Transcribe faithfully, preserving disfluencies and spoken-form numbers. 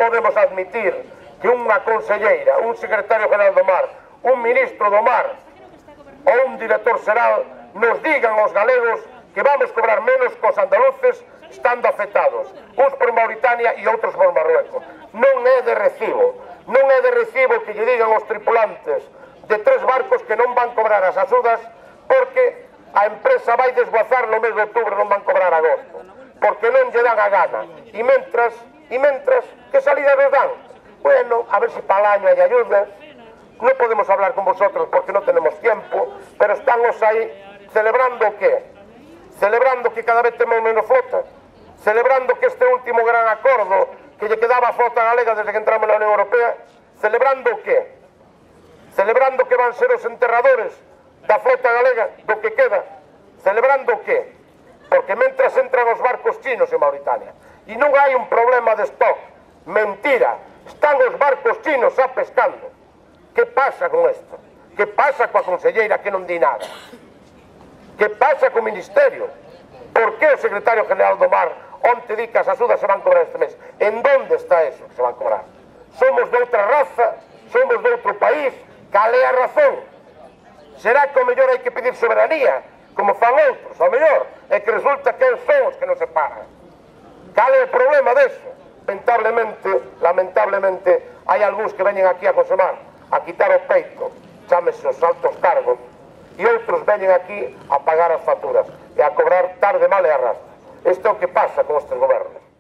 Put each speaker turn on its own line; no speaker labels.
podemos admitir que unha conselleira, un secretario general do mar, un ministro do mar ou un director xeral nos digan aos galegos que vamos cobrar menos que os andaluces estando afectados, uns por Mauritania e outros por Marruecos. Non é de recibo, non é de recibo que lle digan aos tripulantes de tres barcos que non van cobrar as axudas porque a empresa vai desguazar no mes de outubro, non van cobrar agosto, porque non lle dan a gana. E mentras, e mentras, que salida nos dan? Bueno, a ver se para el año hai ayudas. Non podemos hablar con vosotros porque non tenemos tiempo, pero estamos aí celebrando que? Celebrando que cada vez temos menos flota, celebrando que este último gran acordo que lle quedaba a flota galega desde que entramos na Unión Europea, celebrando que? Celebrando que van ser os enterradores da flota galega do que queda, celebrando que? Porque mentras entran os barcos chinos en Mauritania e non hai un problema de stock, mentira, están os barcos chinos a pescando. Que pasa con isto? Que pasa coa conselleira que non di nada? Que pasa co Ministerio? Por que o secretario general do mar onte di que as axudas se van cobrar este mes? En donde está eso que se van cobrar? Somos de outra raza? Somos de outro país? Cal é a razón? Será que o mellor hai que pedir soberanía, como fan outros, o mellor, é que resulta que son os que non se pagan. Cal é o problema deso? Lamentablemente, lamentablemente, hai algúns que veñen aquí a consumar, a quitar o peito, chámese os altos cargos, e outros veñen aquí a pagar as facturas e a cobrar tarde, mal e arrastra. Isto é o que pasa con estes gobernos.